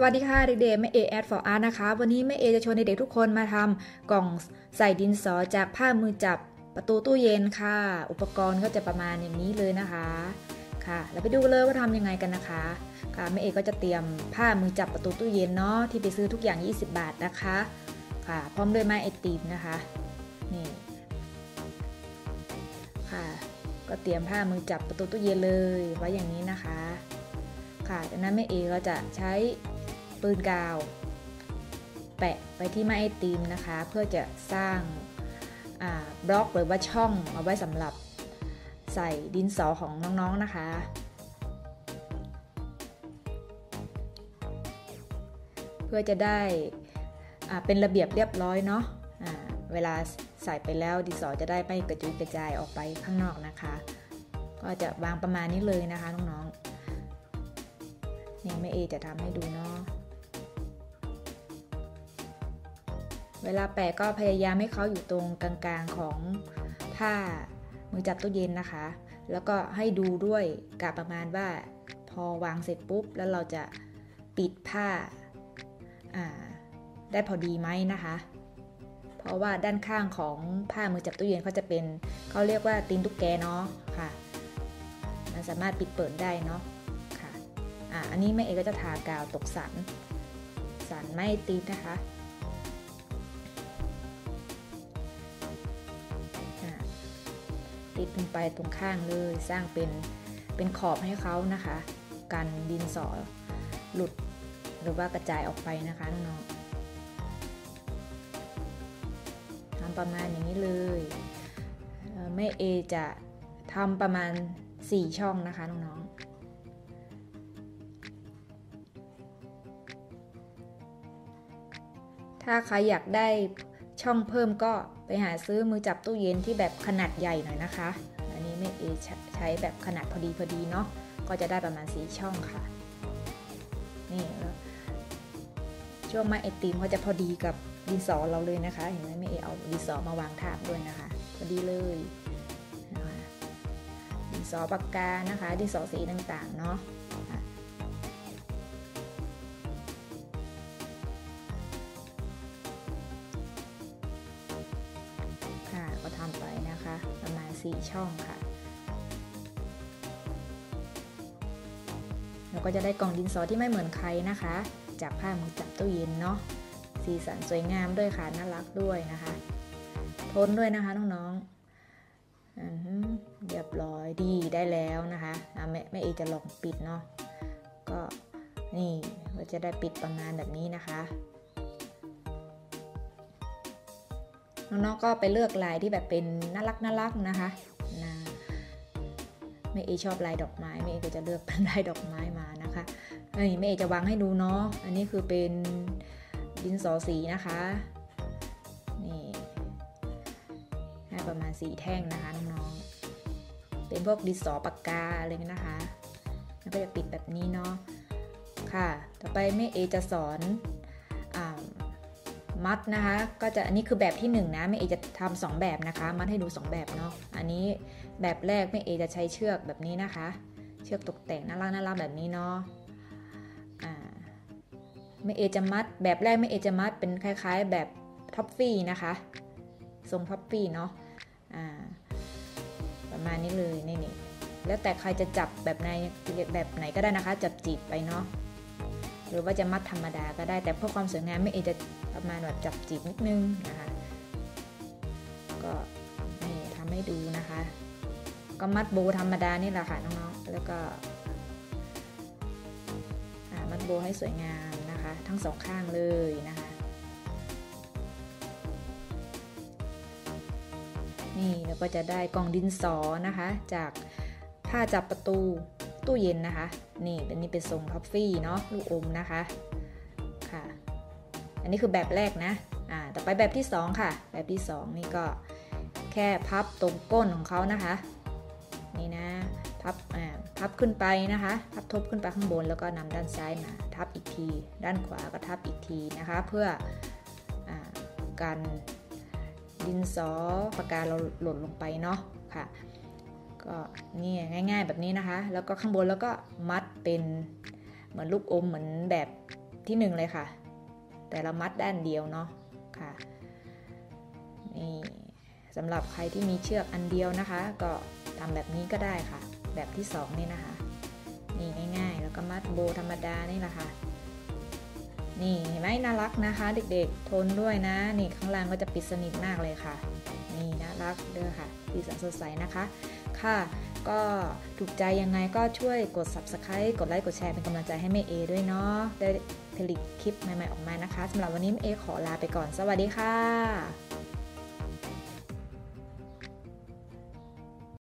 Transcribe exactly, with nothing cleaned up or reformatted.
วัสดีค่ะเด็กๆแม่เอแอดฟอร์อาร์นะคะวันนี้แม่เอจะชวนเด็กๆทุกคนมาทำกล่องใส่ดินสอจากผ้ามือจับประตูตู้เย็นค่ะอุปกรณ์ก็จะประมาณอย่างนี้เลยนะคะค่ะแล้วไปดูเลยว่าทำยังไงกันนะคะค่ะแม่เอก็จะเตรียมผ้ามือจับประตูตู้เย็นเนาะที่ไปซื้อทุกอย่างยี่สิบบาทนะคะค่ะพร้อมด้วยไม้ไอติมนะคะนี่ค่ะก็เตรียมผ้ามือจับประตูตู้เย็นเลยไว้อย่างนี้นะคะค่ะจากนั้นแม่เอก็จะใช้ปืนกาวแปะไปที่ไม้ไอติมนะคะเพื่อจะสร้างบล็อกหรือว่าช่องเอาไว้สำหรับใส่ดินสอของน้องๆนะคะเพื่อจะได้เป็นระเบียบเรียบร้อยเนาะเวลาใส่ไปแล้วดินสอจะได้ไม่กระจุยกระจายออกไปข้างนอกนะคะก็จะวางประมาณนี้เลยนะคะน้องๆนี่แม่เอจะทำให้ดูเนาะเวลาแปะก็พยายามให้เขาอยู่ตรงกลางๆของผ้ามือจับตู้เย็นนะคะแล้วก็ให้ดูด้วยกะประมาณว่าพอวางเสร็จปุ๊บแล้วเราจะปิดผ้าได้พอดีไหมนะคะเพราะว่าด้านข้างของผ้ามือจับตู้เย็นเขาจะเป็นเขาเรียกว่าตีนตุ๊กแกเนาะค่ะมันสามารถปิดเปิดได้เนาะค่ะอ่าอันนี้แม่เอก็จะทากาวตกสันสันไม่ตีนนะคะติดลงไปตรงข้างเลยสร้างเป็นเป็นขอบให้เขานะคะกันดินสอหลุดหรือว่ากระจายออกไปนะคะน้องๆทำประมาณอย่างนี้เลยแม่เอจะทำประมาณสี่ช่องนะคะน้องๆถ้าใครอยากได้ช่องเพิ่มก็ไปหาซื้อมือจับตู้เย็นที่แบบขนาดใหญ่หน่อยนะคะอันนี้แม่เอใช้แบบขนาดพอดีพอดีเนาะก็จะได้ประมาณสี่ช่องค่ะนี่ช่วงไม้ไอติมก็จะพอดีกับดินสอเราเลยนะคะเห็นไหมแม่เอเอาดินสอมาวางทาบด้วยนะคะพอดีเลยนะคะดินสอปากกานะคะดินสอสีต่างๆเนาะก็ทำไปนะคะประมาณสี่ช่องค่ะแล้วก็จะได้กล่องดินสอที่ไม่เหมือนใครนะคะจากผ้ามือจับตู้เย็นเนาะสีสันสวยงามด้วยค่ะน่ารักด้วยนะคะทนด้วยนะคะน้องๆเรียบร้อยดีได้แล้วนะคะแม่แม่เอจะลองปิดเนาะก็นี่เราจะได้ปิดประมาณแบบนี้นะคะน้องๆก็ไปเลือกลายที่แบบเป็นน่ารักน่ารักนะคะนะแม่เอชอบลายดอกไม้แม่เอก็จะเลือกเป็นลายดอกไม้มานะคะนี่แม่เอจะวางให้ดูเนาะอันนี้คือเป็นดินสอสีนะคะนี่ให้ประมาณสี่แท่งนะคะน้องๆเป็นพวกดินสอปากกาอะไรนะคะแล้วก็จะปิดแบบนี้เนาะค่ะต่อไปแม่เอจะสอนมัดนะคะก็จะอันนี้คือแบบที่หนึ่งนะแม่เอจะทำสองแบบนะคะมัดให้ดูสองแบบเนาะอันนี้แบบแรกแม่เอจะใช้เชือกแบบนี้นะคะเชือกตกแต่งน่ารักน่ารักแบบนี้เนาะอ่าแม่เอจะมัดแบบแรกแม่เอจะมัดเป็นคล้ายๆแบบท็อปฟี่นะคะทรงท็อปฟี่เนาะอ่าประมาณนี้เลยนี่นี่แล้วแต่ใครจะจับแบบไหนแบบไหนก็ได้นะคะจับจีบไปเนาะหรือว่าจะมัดธรรมดาก็ได้แต่เพื่อความสวยงามแม่เอจะประมาณแบบจับจีบนิดนึงนะคะก็นี่ทำให้ดูนะคะก็มัดโบธรรมดานี่แหละค่ะน้องๆแล้วก็มัดโบให้สวยงามนะคะทั้งสองข้างเลยนะคะนี่แล้วก็จะได้กล่องดินสอนะคะจากผ้าจับประตูตู้เย็นนะคะนี่เป็นนี่เป็นทรงท็อฟฟี่เนาะลูกอมนะคะค่ะอันนี้คือแบบแรกนะอ่าต่อไปแบบที่สองค่ะแบบที่สองนี่ก็แค่พับตรงก้นของเขานะคะนี่นะพับอ่าพับขึ้นไปนะคะพับทบขึ้นไปข้างบนแล้วก็นำด้านซ้ายมาทับอีกทีด้านขวาก็ทับอีกทีนะคะเพื่ออ่าการดินสอปากกาเราหล่นลงไปเนาะค่ะก็นี่ง่ายๆแบบนี้นะคะแล้วก็ข้างบนแล้วก็มัดเป็นเหมือนลูกอมเหมือนแบบที่หนึ่งเลยค่ะแต่เรามัดด้านเดียวเนาะค่ะนี่สำหรับใครที่มีเชือกอันเดียวนะคะก็ทำแบบนี้ก็ได้ค่ะแบบที่สองนี่นะคะนี่ง่ายๆแล้วก็มัดโบธรรมดานี่แหละค่ะนี่เห็นไหมน่ารักนะคะเด็กๆทนด้วยนะนี่ข้างล่างก็จะปิดสนิทมากเลยค่ะนี่น่ารักเด้อค่ะสีสันสดใสนะคะค่ะก็ถูกใจยังไงก็ช่วยกด ซับสไครบ์ กดไลค์กดแชร์เป็นกำลังใจให้แม่เอด้วยเนาะได้ผลิตคลิปใหม่ๆออกมานะคะสำหรับวันนี้แม่เอขอลาไปก่อนสวัสดีค่ะ